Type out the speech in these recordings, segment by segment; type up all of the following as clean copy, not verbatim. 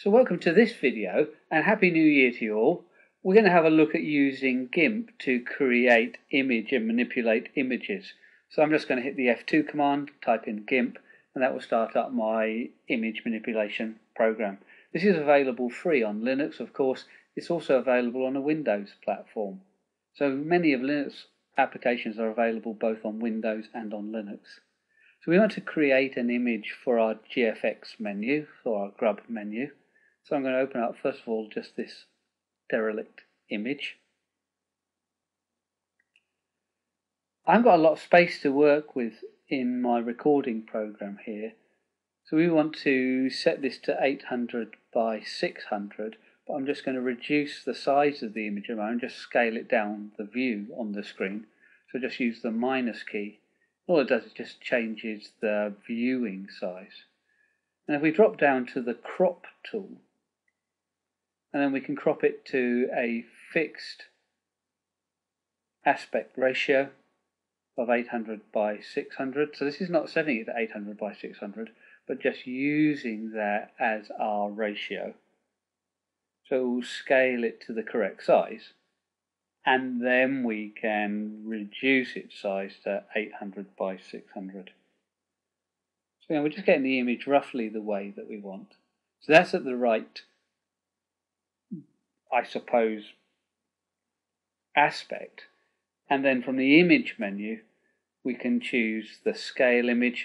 So welcome to this video and Happy New Year to you all. We're going to have a look at using GIMP to create image and manipulate images. So I'm just going to hit the F2 command, type in GIMP, and that will start up my image manipulation program. This is available free on Linux, of course. It's also available on a Windows platform. So many of Linux applications are available both on Windows and on Linux. So we want to create an image for our GFX menu, or our grub menu. So I'm going to open up, first of all, just this derelict image. I've got a lot of space to work with in my recording program here. So we want to set this to 800 by 600, but I'm just going to reduce the size of the image at the moment, just scale it down the view on the screen. So just use the minus key. All it does is just changes the viewing size. And if we drop down to the crop tool, and then we can crop it to a fixed aspect ratio of 800 by 600. So this is not setting it to 800 by 600, but just using that as our ratio. So we'll scale it to the correct size, and then we can reduce its size to 800 by 600. So we're just getting the image roughly the way that we want. So that's at the right, I suppose, aspect. And then from the image menu, we can choose the scale image.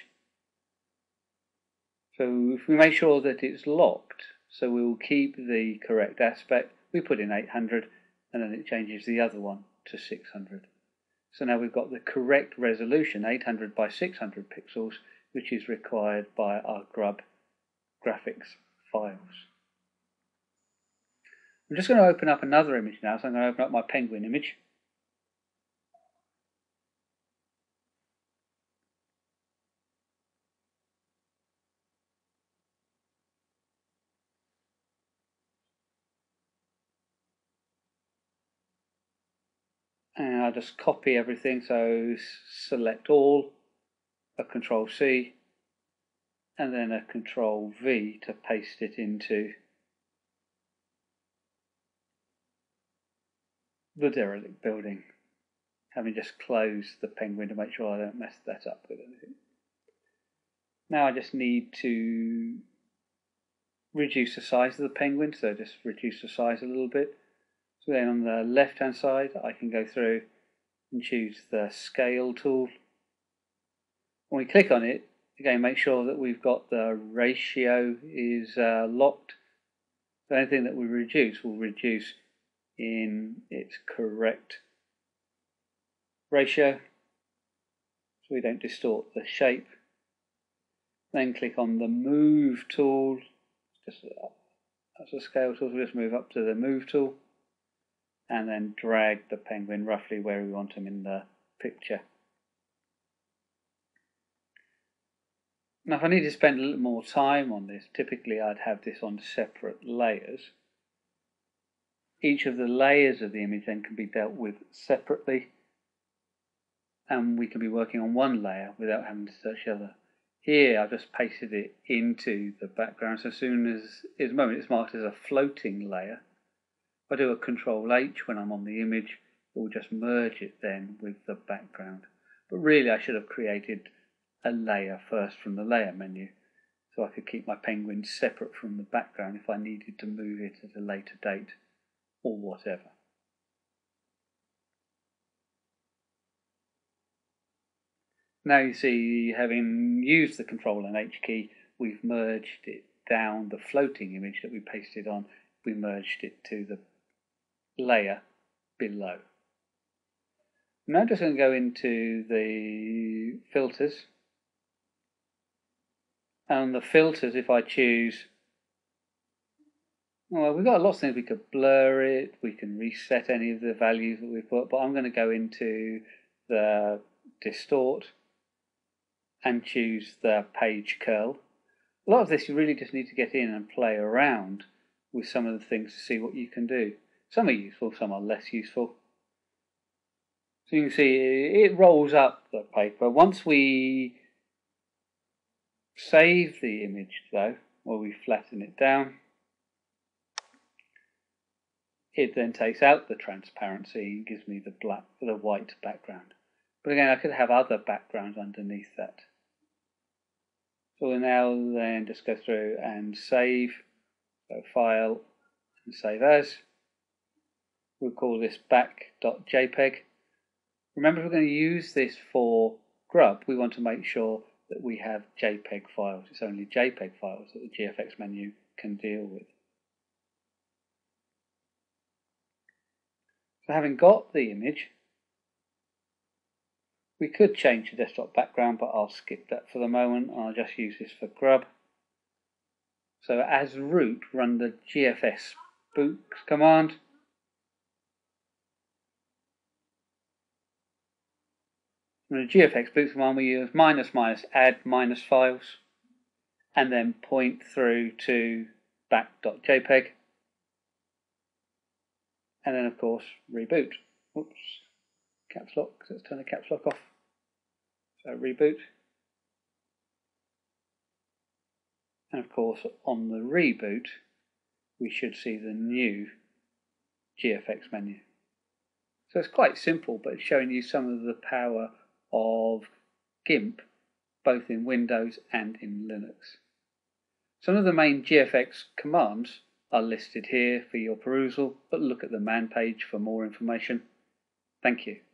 So if we make sure that it's locked, so we'll keep the correct aspect, we put in 800, and then it changes the other one to 600. So now we've got the correct resolution, 800 by 600 pixels, which is required by our grub graphics files. I'm just going to open up another image now, so I'm going to open up my penguin image. And I'll just copy everything, so select all, a Control C, and then a Control V to paste it into the derelict building, having just closed the penguin to make sure I don't mess that up with anything. Now I just need to reduce the size of the penguin, so just reduce the size a little bit. So then on the left hand side I can go through and choose the scale tool. When we click on it, again make sure that we've got the ratio is locked. So anything that we reduce will reduce in its correct ratio, so we don't distort the shape. Then click on the move tool, just as a scale tool, so just move up to the move tool and then drag the penguin roughly where we want him in the picture. Now if I need to spend a little more time on this, typically I'd have this on separate layers. Each of the layers of the image then can be dealt with separately, and we can be working on one layer without having to touch the other. Here I've just pasted it into the background, so as soon as at the moment it's marked as a floating layer. If I do a Control H when I'm on the image, it will just merge it then with the background. But really I should have created a layer first from the layer menu, so I could keep my penguin separate from the background if I needed to move it at a later date or whatever. Now you see, having used the Control and H key, we've merged it down the floating image that we pasted on. We merged it to the layer below. Now I'm just going to go into the filters. And the filters, if I choose, well, we've got lots of things. We could blur it, we can reset any of the values that we've put, but I'm going to go into the distort and choose the page curl. A lot of this you really just need to get in and play around with some of the things to see what you can do. Some are useful, some are less useful. So you can see it rolls up the paper. Once we save the image though, or we flatten it down, it then takes out the transparency and gives me the white background. But again, I could have other backgrounds underneath that. So we'll now then just go through and save. So File and Save As. We'll call this back.jpg. Remember, if we're going to use this for Grub, we want to make sure that we have JPEG files. It's only JPEG files that the GFX menu can deal with. So having got the image, we could change the desktop background, but I'll skip that for the moment. I'll just use this for Grub. So as root, run the GFS boot command. In the GFX boot command, we use --add minus files, and then point through to back.jpg, and then of course reboot. Oops, caps lock. Let's turn the caps lock off. So reboot, and of course on the reboot, we should see the new GFX menu. So it's quite simple, but it's showing you some of the power of GIMP, both in Windows and in Linux. Some of the main GFX commands are listed here for your perusal, but look at the man page for more information. Thank you.